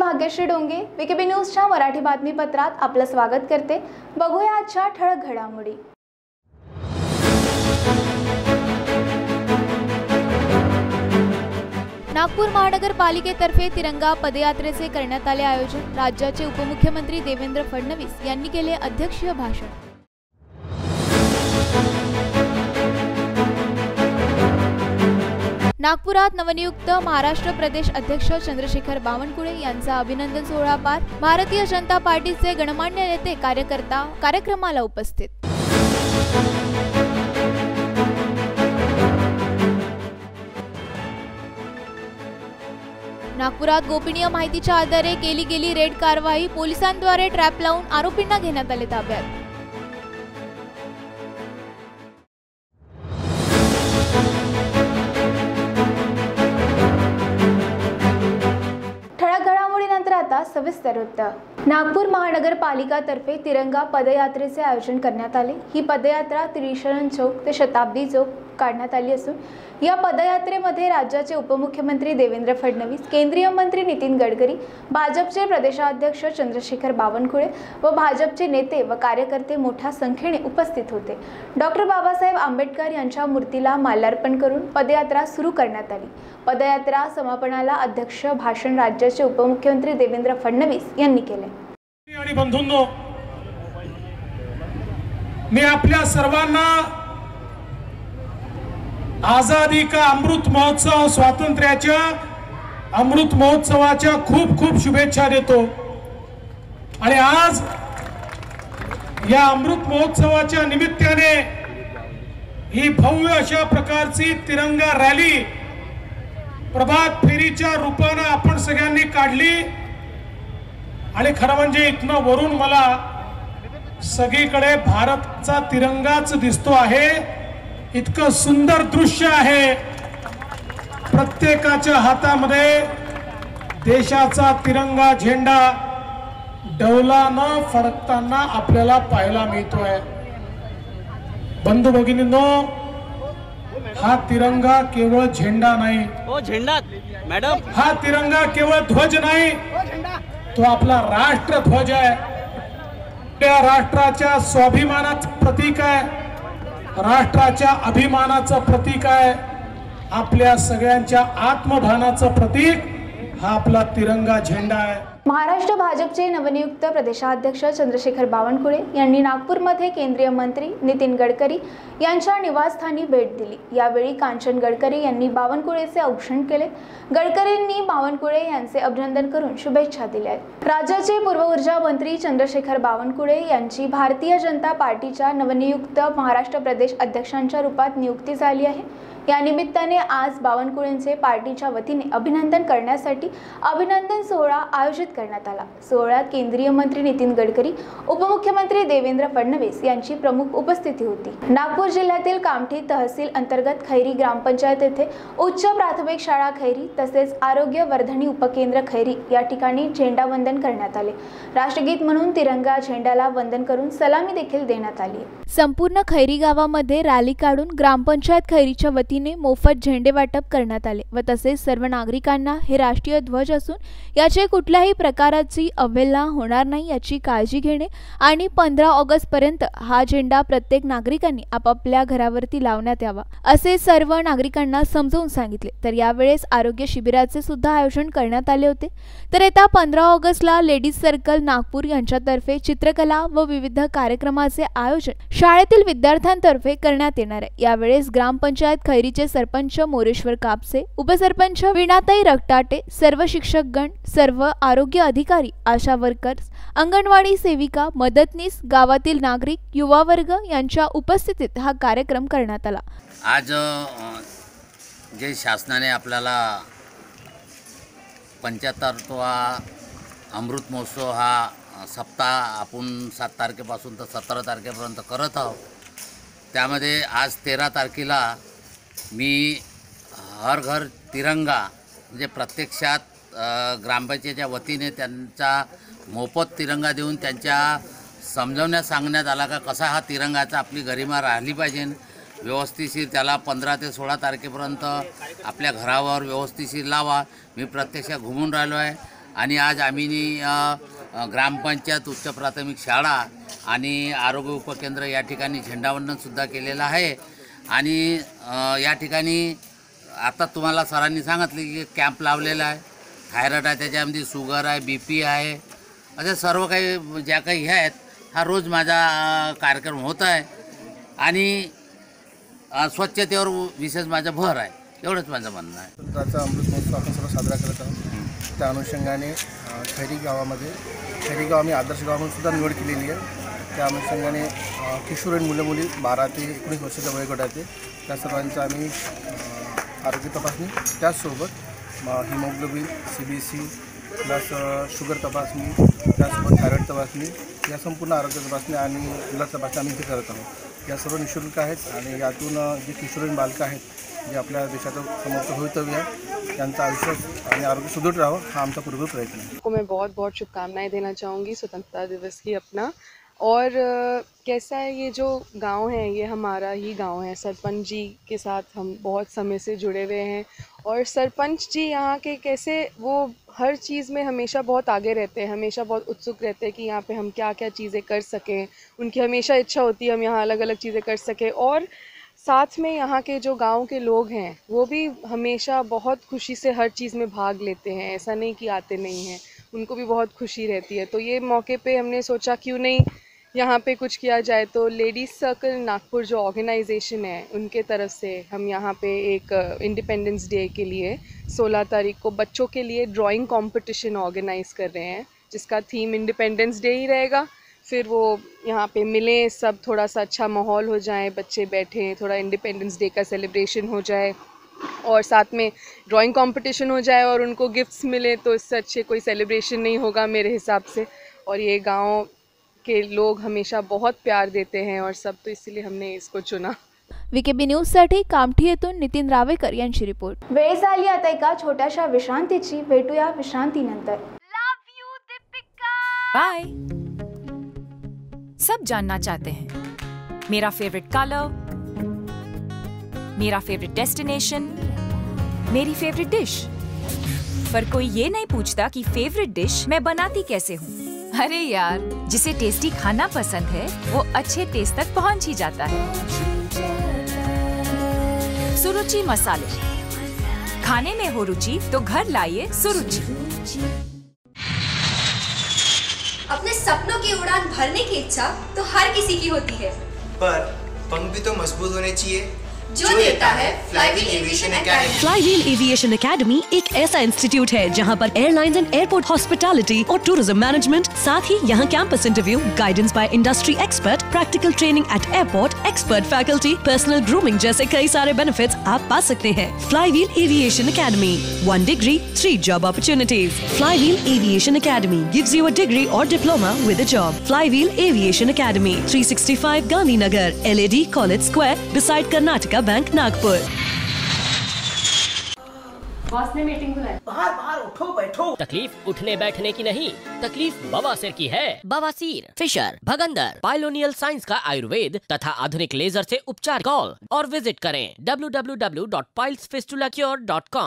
भाग्यश्री डोंगे, VKB न्यूजच्या मराठी बातमीपत्रात आपलं स्वागत करते। बघूया आजच्या ठळक घडामोडी। नागपूर महानगरपालिकेतर्फे तिरंगा पदयात्रेचे करण्यात आले आयोजन। राज्याचे उपमुख्यमंत्री देवेंद्र फडणवीस यांनी केले अध्यक्षीय भाषण। नागपुरात नवनियुक्त महाराष्ट्र प्रदेश अध्यक्ष चंद्रशेखर बावनकुळे यांचा अभिनंदन सोहळा पार। भारतीय जनता पार्टीचे गणमान्य नेते कार्यकर्ता कार्यक्रमाला उपस्थित। नागपुरात गोपनीय माहितीच्या आधारे केली गेली रेड कारवाई। पोलिसांद्वारे ट्रॅप लावून आरोपींना घेण्यात आले ताब्यात। सविस्तर वृत्त। नागपूर महानगरपालिकातर्फे तिरंगा पदयात्रेचे आयोजन करण्यात आले। ही पदयात्रा त्रिशरण चौक ते शताब्दी चौक काढण्यात आली असून या पदयात्रेमध्ये राज्याचे उपमुख्यमंत्री देवेंद्र फडणवीस, केंद्रीय मंत्री नितीन गडकरी, भाजपचे प्रदेशाध्यक्ष चंद्रशेखर बावनकुळे व भाजपचे नेते व कार्यकर्ते मोठ्या संख्येने उपस्थित होते। डॉक्टर बाबासाहेब आंबेडकर यांच्या मूर्तीला माल्यार्पण करून पदयात्रा सुरू करण्यात आली। पदयात्रा समापनाला अध्यक्ष भाषण राज्याचे उपमुख्यमंत्री देवेंद्र फडणवीस यांनी केले। आणि बंधूंनो, मी आपल्या सर्वांना आजादी का अमृत महोत्सव, स्वातंत्र्याच्या अमृत महोत्सवाच्या खूप खूप शुभेच्छा देतो। आणि आज या अमृत महोत्सवाच्या निमित्ताने ही भव्य अशा प्रकारची तिरंगा रॅली प्रभात फेरीच्या रूपाने आपण सगळ्यांनी काढली। आणि खरं म्हणजे इथनं वरून मला सगळीकडे भारतचा तिरंगाच दिसतो आहे। इतकं सुंदर दृश्य आहे। प्रत्येकाच्या हातामध्ये देशाचा तिरंगा झेंडा डौला न फडकताना आपल्याला पाहायला मिळतोय। बंधू भगिनींनो, हा तिरंगा केवळ झेंडा नाही, झेंडा मॅडम, हा तिरंगा केवळ ध्वज नाही, तो आपला राष्ट्रध्वज आहे। त्या राष्ट्राच्या स्वाभिमानाचं प्रतीक आहे, राष्ट्राच्या अभिमानाचं प्रतीक आहे, आपल्या सगळ्यांच्या आत्मभानाचं प्रतीक हा आपला तिरंगा झेंडा आहे। महाराष्ट्र भाजपचे नवनियुक्त प्रदेशाध्यक्ष चंद्रशेखर बावनकुळे यांनी नागपूरमध्ये केंद्रीय मंत्री नितीन गडकरी यांच्या निवासस्थानी भेट दिली। यावेळी कांचन गडकरी यांनी बावनकुळेचे औक्षण केले। गडकरींनी बावनकुळे यांचे अभिनंदन करून शुभेच्छा दिल्या आहेत। राज्याचे पूर्व ऊर्जा मंत्री चंद्रशेखर बावनकुळे यांची भारतीय जनता पार्टीच्या नवनियुक्त महाराष्ट्र प्रदेश अध्यक्षांच्या रूपात नियुक्ती झाली आहे। या निमित्ताने आज बावनकुळेंचे पार्टीच्या वतीने अभिनंदन करण्यासाठी अभिनंदन सोहळा आयोजित करण्यात आला। सोहळ्यात केंद्रीय मंत्री नितीन गडकरी, उपमुख्यमंत्री देवेंद्र फडणवीस यांची प्रमुख उपस्थिती होती। नागपूर जिल्ह्यातील कामठी तहसील अंतर्गत खैरी ग्रामपंचायत येथे उच्च प्राथमिक शाळा खैरी तसेच आरोग्य वर्धनी उपकेंद्र खैरी या ठिकाणी झेंडावंदन करण्यात आले। राष्ट्रगीत म्हणून तिरंगा झेंड्याला वंदन करून सलामी देखील देण्यात आली। संपूर्ण खैरी गावामध्ये रॅली काढून ग्रामपंचायत खैरीच्या वतीने मोफत झेंडे वाटप करण्यात आले व तसेच सर्व नागरिकांना हे राष्ट्रीय ध्वज असून याचे कुठल्याही प्रकाराची अवहेलना होणार नाही याची काळजी घेणे आणि 15 ऑगस्ट पर्यंत हा झेंडा प्रत्येक नागरिकांनी आपापल्या घरावरती लावण्यात यावा असे सर्व नागरिकांना समजावून सांगितले। तर यावेळेस आरोग्य शिबिराचे सुद्धा आयोजन करण्यात आले होते। तर येत्या 15 ऑगस्टला लेडीज सर्कल नागपूर यांच्यातर्फे चित्रकला व विविध कार्यक्रमाचे आयोजन शाळेतील विद्यार्थ्यांतर्फे करण्यात येणार आहे। यावेळेस ग्रामपंचायत खैरीचे सरपंच मोरेश्वर कापसे, उपसरपंच वीणाताई रक्टाटे, सर्व शिक्षकगण, सर्व आरोग्य अधिकारी, आशा वर्कर्स, अंगणवाडी सेविका, मदतनीस, गावातील नागरिक, युवा वर्ग यांच्या उपस्थितीत हा कार्यक्रम करण्यात आला। आज जे शासनाने आपल्याला 75वा अमृत महोत्सव हा सप्ताह आपण 7 तारखेपासून तर 17 तारखेपर्यंत करत आहोत। त्यामध्ये आज 13 तारखेला मी हर घर तिरंगा म्हणजे प्रत्यक्षात ग्रामपंचायतीच्या वतीने त्यांचा मोफत तिरंगा देऊन त्यांच्या समजावण्यात सांगण्यात आला का कसा हा तिरंगाचा आपली गरिमा राहिली पाहिजे, व्यवस्थितशीर त्याला 15 ते 16 तारखेपर्यंत आपल्या घरावर व्यवस्थितशीर लावा। मी प्रत्यक्ष घुमून राहिलो आहे आणि आज आम्ही ग्रामपंचायत, उच्च प्राथमिक शाळा आणि आरोग्य उपकेंद्र या ठिकाणी झेंडावंदनसुद्धा केलेलं आहे. आणि या ठिकाणी आता तुम्हाला सरांनी सांगितले की कॅम्प लावलेला आहे. थायरॉइड आहे, त्याच्यामध्ये शुगर आहे, BP आहे, असे सर्व काही ज्या काही हे आहेत, हा रोज माझा कार्यक्रम होत आहे. आणि स्वच्छतेवर विशेष माझा भर आहे. एवढंच माझं म्हणणं आहे. स्वतंत्राचा अमृत महोत्सव आपण सर्व साजरा करत आहोत. त्या अनुषंगाने खैरी गावामध्ये खैरी गाव आम्ही आदर्श गाव म्हणून सुद्धा निवड केलेली आहे. त्या अनुषंगाने किशोर आणि मुलं मुली 12 ते 19 वर्षाच्या वयोगटाचे त्या सर्वांचा आम्ही आरोग्य तपासणी, त्याचसोबत हिमोग्लोबिन, CBC प्लस शुगर तपासणी, त्यासोबत थायरॉइड तपासणी, या संपूर्ण आरोग्य तपासणी आणि ब्लड तपासणी आम्ही इथे करत आहोत. या सर्व निःशुल्क आहेत आणि यातून जे किशोरीण बालकं आहेत, जे आपल्या देशाचं समोरचं भवितव्य आहे, त्यांचं आयुष्य आणि आरोग्य सुदृढ राहावं हा आमचा पूर्व प्रयत्न आहे. को मैं बहुत बहुत शुभकामनाएं देना चाहूँगी स्वतंत्रता दिवस की अपना. और कैसा है, ये जो गांव है ये हमारा ही गांव है. सरपंच जी के साथ हम बहुत समय से जुड़े हुए हैं और सरपंच जी यहाँ के कैसे वो हर चीज़ में हमेशा बहुत आगे रहते हैं, हमेशा बहुत उत्सुक रहते हैं कि यहाँ पे हम क्या क्या चीज़ें कर सकें. उनकी हमेशा इच्छा होती है हम यहाँ अलग अलग चीज़ें कर सकें. और साथ में यहाँ के जो गांव के लोग हैं वो भी हमेशा बहुत खुशी से हर चीज़ में भाग लेते हैं. ऐसा नहीं कि आते नहीं हैं, उनको भी बहुत खुशी रहती है. तो ये मौके पे हमने सोचा क्यों नहीं यहाँ पे कुछ किया जाए. तो लेडीज़ सर्कल नागपुर जो ऑर्गेनाइजेशन है उनके तरफ से हम यहाँ पे एक इंडिपेंडेंस डे के लिए 16 तारीख को बच्चों के लिए ड्राइंग कंपटीशन ऑर्गेनाइज कर रहे हैं, जिसका थीम इंडिपेंडेंस डे ही रहेगा. फिर वो यहाँ पे मिलें सब, थोड़ा सा अच्छा माहौल हो जाए, बच्चे बैठें, थोड़ा इंडिपेंडेंस डे का सेलिब्रेशन हो जाए और साथ में ड्राइंग कंपटीशन हो जाए और उनको गिफ्ट्स मिले. तो इससे अच्छे कोई सेलिब्रेशन नहीं होगा मेरे हिसाब से. और ये गांव के लोग हमेशा बहुत प्यार देते हैं और सब, तो इसलिए हमने इसको चुना. VKB न्यूजसाठी कामठी येथून नितीन रावेकर यांची रिपोर्ट. वेळ झाली आता एका छोट्याशा विश्रांतीची. भेटूया विश्रांतीनंतर. बाय. सब जानना चाहते हैं मेरा फेवरेट कलर, मेरा फेवरेट डेस्टिनेशन, मेरी फेवरेट डिश. पर कोई ये नहीं पूछता कि फेवरेट डिश मैं बनाती कैसे हूँ. अरे यार, जिसे टेस्टी खाना पसंद है वो अच्छे टेस्ट तक पहुँच ही जाता है. सुरुचि मसाले. खाने में हो रुचि तो घर लाइए सुरुचि. अपने सपनों की उड़ान भरने की इच्छा तो हर किसी की होती है, पर पंख भी तो मजबूत होने चाहिए, जो देता है Flywheel aviation academy. Flywheel aviation academy एक ऐसा इंस्टीट्यूट है जहां पर एयरलाइंस एंड एयरपोर्ट हॉस्पिटैलिटी और टूरिज्म मैनेजमेंट, साथ ही यहां campus interview, guidance by industry expert, practical training at airport, expert faculty, personal grooming जैसे कई सारे बेनिफिट्स आप पा सकते हैं. Flywheel aviation academy, 1 degree, 3 job opportunities. Flywheel Aviation Academy gives you a degree or diploma with a job. Flywheel Aviation Academy, 365 Gandhinagar, LAD College Square, beside Karnataka bank Nagpur. Boss ने meeting बुलाई. बाहर उठो बैठो. तकलीफ उठने बैठने की नहीं, तकलीफ बवासीर की है. बवासीर, फिशर, भगंदर, पाइलोनियल साइंस का आयुर्वेद तथा आधुनिक लेजर से उपचार. कॉल और विजिट करें www.pilesfistulacure.com.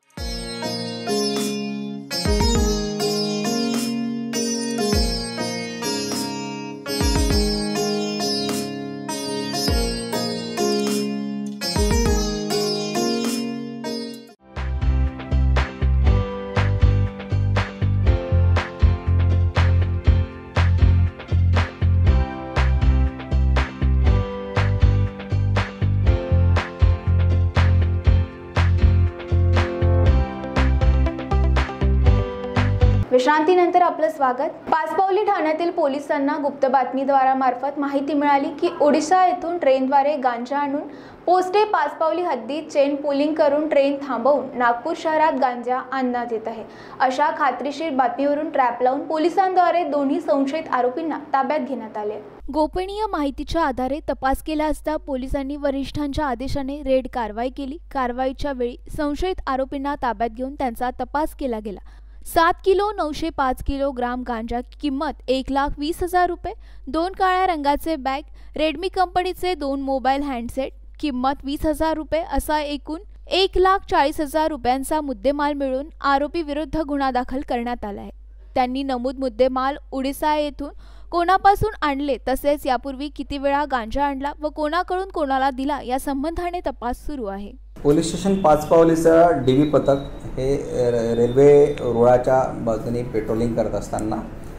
विश्रांतीनंतर आपलं स्वागत. पाचपावली ठाण्यातील पोलिसांना गुप्त बातमीदारामार्फत माहिती मिळाली की ओडिशा येथून ट्रेनद्वारे गांजा आणून पोस्टे पाचपावली हद्दीत चेन पुलिंग करून ट्रेन थांबवून नागपूर शहरात गांजा आणण्यात येत आहे. अशा खात्रीशीर बातमीवरून ट्रॅप लावून पोलिसांद्वारे दोन्ही संशयित आरोपींना ताब्यात घेण्यात आले. गोपनीय माहितीच्या आधारे तपास केला असता पोलिसांनी वरिष्ठांच्या आदेशाने रेड कारवाई केली. कारवाईच्या वेळी संशयित आरोपींना ताब्यात घेऊन त्यांचा तपास केला गेला. 7 किलो 905 किलोग्राम गांजा, किंमत 1,20,000 रुपये, 2 काळ्या रंगाचे बॅग, रेडमी कंपनीचे 2 मोबाईल हँडसेट, किंमत 20,000 रुपये असा एकूण 1,40,000 रुपयांचा मुद्देमाल मिळून आरोपी विरुद्ध गुन्हा दाखल करण्यात आला आहे. त्यांनी नमूद मुद्देमाल उडीसा येथून कोणापासून आणले, तसेच यापूर्वी किती वेळा गांजा आणला व कोणाकडून कोणाला दिला या संबंधाने तपास सुरू आहे. पोलीस स्टेशन पाचपावलीचं DB पथक हे रेल्वे रुळाच्या बाजूने पेट्रोलिंग करत असताना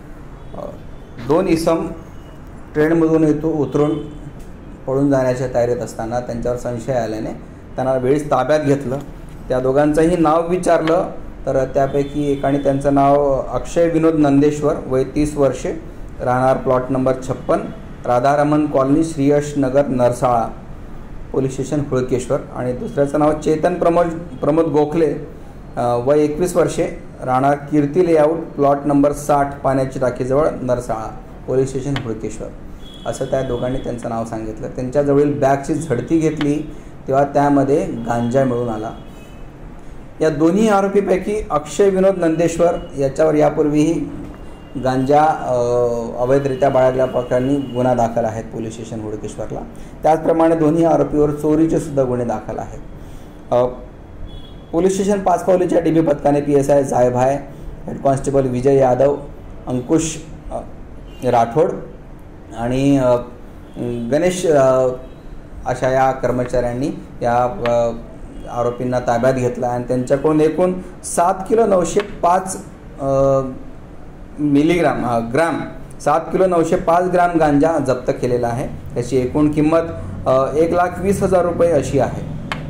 2 इसम ट्रेनमधून उतरून पळून जाण्याच्या तयारीत असताना त्यांच्यावर संशय आल्याने त्यांना वेळीच ताब्यात घेतलं. त्या दोघांचंही नाव विचारलं तर त्यापैकी एकाने त्यांचं नाव अक्षय विनोद नंदेश्वर, वय 30 वर्षे, राहणार plot number 56, Radharaman colony, Shriyash Nagar, Narsala, police station Hulkeshwar, आणि दुसऱ्याचं नाव चेतन प्रमोद गोखले, वय 21 वर्षे, राहणार कीर्ती लेआउट, प्लॉट नंबर 60, पाण्याची टाकीजवळ, नरसाळा, पोलीस स्टेशन हुळकेश्वर, असं त्या दोघांनी त्यांचं नाव सांगितलं. त्यांच्याजवळील बॅगची झडती घेतली तेव्हा त्यामध्ये गांजा मिळून आला. या दोन्ही आरोपीपैकी अक्षय विनोद नंदेश्वर याच्यावर यापूर्वीही गांजा अवैधरित्या बाळगल्याप्रकरणी गुन्हा दाखल आहेत पोलीस स्टेशन हुडकेश्वरला. त्याचप्रमाणे दोन्ही आरोपीवर चोरीचे सुद्धा गुन्हे दाखल आहेत. पोलीस स्टेशन पाचपावलीच्या DB पथकाने PSI Jaybhay, head constable Vijay Yadav, Ankush Rathod आणि गणेश अशा या कर्मचाऱ्यांनी या आरोपींना ताब्यात घेतला आणि त्यांच्याकडून एकूण 7 किलो 905 ग्राम गांजा जप्त केलेला आहे. त्याची एकूण किंमत 1,20,000 रुपये अशी आहे.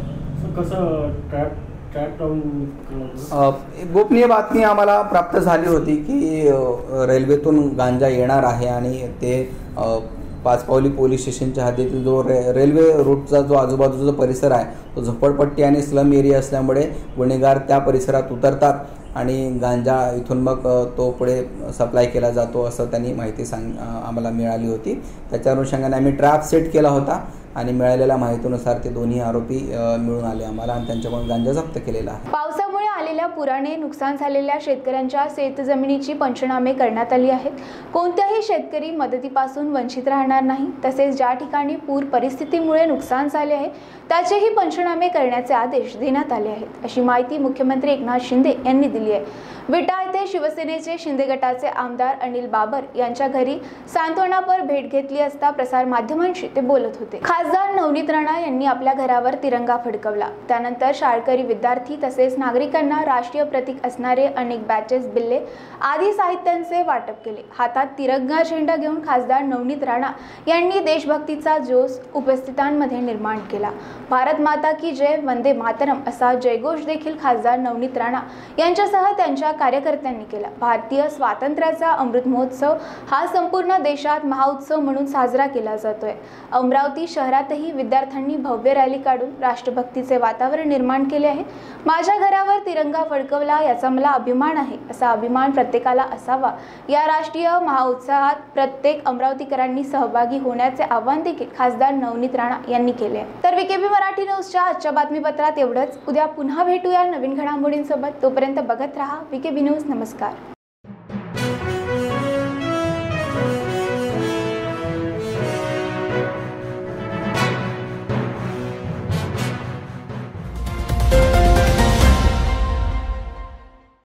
गोपनीय बातमी आम्हाला प्राप्त झाली होती की रेल्वेतून गांजा येणार आहे आणि ते पाचपावली पोलीस स्टेशनच्या हद्दीतील जो रेल्वे रूटचा जो आजूबाजूचा परिसर आहे तो झोपडपट्टी आणि स्लम एरिया असल्यामुळे गुन्हेगार त्या परिसरात उतरतात आणि गांजा इथून मग तो पुढे सप्लाय केला जातो असं त्यांनी माहिती आम्हाला मिळाली होती. त्याच्या अनुषंगाने आम्ही ट्रॅप सेट केला होता आणि मिळालेल्या माहितीनुसार ते दोन्ही आरोपी मिळून आले आम्हाला आणि त्यांच्याकडून गांजा जप्त केलेला आहे. पावसामुळे आलेल्या पुराने नुकसान झालेल्या शेतकऱ्यांच्या शेतजमिनीची पंचनामे करण्यात आली आहेत. कोणत्याही शेतकरी मदतीपासून वंचित राहणार नाही. तसेच ज्या ठिकाणी पूर परिस्थितीमुळे नुकसान झाले आहे त्याचेही पंचनामे करण्याचे आदेश देण्यात आले आहेत, अशी माहिती मुख्यमंत्री एकनाथ शिंदे यांनी दिली आहे. विटा येथे शिवसेनेचे शिंदे गटाचे आमदार अनिल बाबर यांच्या घरी सांत्वनापर भेट घेतली असता प्रसार माध्यमांशी ते बोलत होते. खासदार नवनीत राणा यांनी आपल्या घरावर तिरंगा फडकवला. त्यानंतर शाळकरी विद्यार्थी तसेच नागरिकांना राष्ट्रीय प्रतीक असणारे अनेक बॅचेस, बिल्ले आदी साहित्यांचे वाटप केले. हातात तिरंगा झेंडा घेऊन खासदार नवनीत राणा यांनी देशभक्तीचा जोश उपस्थितांमध्ये निर्माण केला. भारत माता की जय, वंदे मातरम असा जयघोष देखील खासदार नवनीत राणा यांच्यासह त्यांच्या कार्यकर्त्यांनी केला. भारतीय स्वातंत्र्याचा अमृत महोत्सव हा संपूर्ण देशात महाउत्सव म्हणून साजरा केला जातोय. अमरावती शहरातही विद्यार्थ्यांनी भव्य रॅली काढून राष्ट्रभक्तीचे वातावरण निर्माण केले आहे. माझ्या घरावर तिरंगा फडकवला याचा मला अभिमान आहे. असा अभिमान प्रत्येकाला असावा. या राष्ट्रीय महाउत्सवात प्रत्येक अमरावतीकरांनी सहभागी होण्याचे आवाहन देखील खासदार नवनीत राणा यांनी केले. तर VKB मराठी न्यूजच्या आजच्या बातमीपत्रात एवढंच. उद्या पुन्हा भेटूया नवीन घडामोडींसोबत. तोपर्यंत बघत रहा VKB न्यूज. नमस्कार.